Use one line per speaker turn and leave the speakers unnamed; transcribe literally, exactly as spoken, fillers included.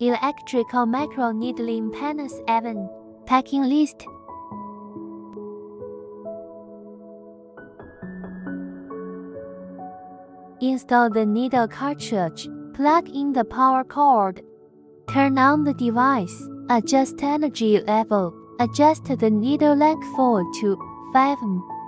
Electrical microneedling panel seven. Packing list. Install the needle cartridge. Plug in the power cord. Turn on the device. Adjust energy level. Adjust the needle length four to five